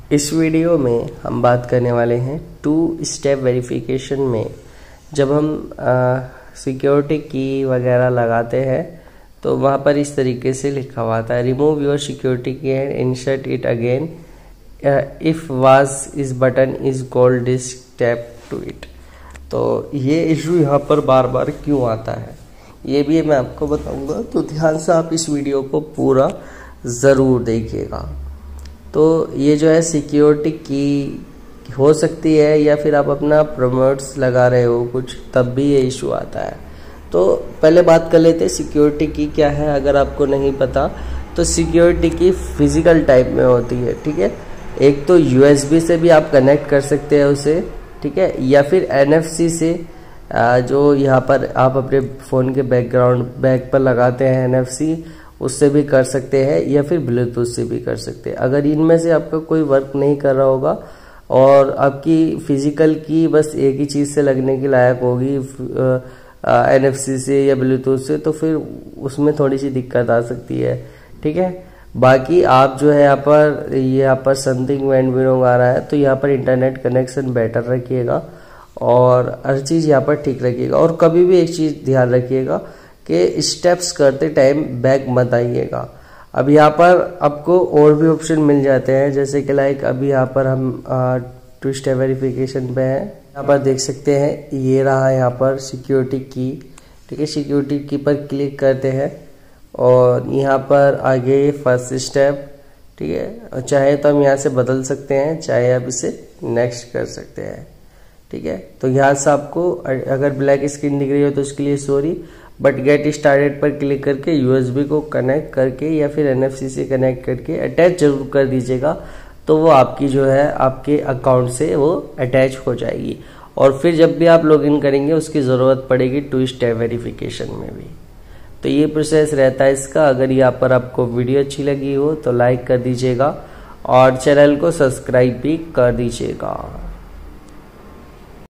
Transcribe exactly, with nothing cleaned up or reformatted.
इस वीडियो में हम बात करने वाले हैं टू स्टेप वेरिफिकेशन में जब हम सिक्योरिटी की वगैरह लगाते हैं तो वहाँ पर इस तरीके से लिखा हुआ था, remove your security key and insert it again if was is button is gold step to it. तो ये इशू यहाँ पर बार बार क्यों आता है ये भी मैं आपको बताऊंगा, तो ध्यान से आप इस वीडियो को पूरा ज़रूर देखिएगा। तो ये जो है सिक्योरिटी की हो सकती है या फिर आप अपना प्रमोट्स लगा रहे हो कुछ, तब भी ये इशू आता है। तो पहले बात कर लेते हैं सिक्योरिटी की क्या है। अगर आपको नहीं पता तो सिक्योरिटी की फिजिकल टाइप में होती है, ठीक है। एक तो यूएसबी से भी आप कनेक्ट कर सकते हैं उसे, ठीक है, या फिर एनएफसी से जो यहाँ पर आप अपने फ़ोन के बैकग्राउंड बैक पर लगाते हैं एनएफसी, उससे भी कर सकते हैं, या फिर ब्लूटूथ से भी कर सकते हैं। अगर इनमें से आपका कोई वर्क नहीं कर रहा होगा और आपकी फिजिकल की बस एक ही चीज़ से लगने की लायक होगी एनएफसी से या ब्लूटूथ से, तो फिर उसमें थोड़ी सी दिक्कत आ सकती है, ठीक है। बाकी आप जो है यहाँ पर यहाँ पर समथिंग वेंट बिलोंग आ रहा है, तो यहाँ पर इंटरनेट कनेक्शन बेटर रखिएगा और हर चीज़ यहाँ पर ठीक रखिएगा। और कभी भी एक चीज़ ध्यान रखिएगा कि स्टेप्स करते टाइम बैक मत आइएगा। अब यहाँ पर आपको और भी ऑप्शन मिल जाते हैं, जैसे कि लाइक अभी यहाँ पर हम टू स्टेप वेरिफिकेशन पे हैं, यहाँ पर देख सकते हैं ये रहा यहाँ पर सिक्योरिटी की, ठीक है। सिक्योरिटी की पर क्लिक करते हैं और यहाँ पर आगे फर्स्ट स्टेप, ठीक है। और चाहे तो हम यहाँ से बदल सकते हैं, चाहे आप इसे नेक्स्ट कर सकते हैं, ठीक है। तो यहाँ से आपको अगर ब्लैक स्क्रीन दिख रही हो तो उसके लिए सॉरी, बट गेट स्टार्टेड पर क्लिक करके यूएसबी को कनेक्ट करके या फिर एनएफसी से कनेक्ट करके अटैच जरूर कर दीजिएगा, तो वो आपकी जो है आपके अकाउंट से वो अटैच हो जाएगी। और फिर जब भी आप लॉगिन करेंगे उसकी ज़रूरत पड़ेगी टू स्टेप वेरिफिकेशन में भी। तो ये प्रोसेस रहता है इसका। अगर यहाँ पर आपको वीडियो अच्छी लगी हो तो लाइक कर दीजिएगा और चैनल को सब्सक्राइब भी कर दीजिएगा।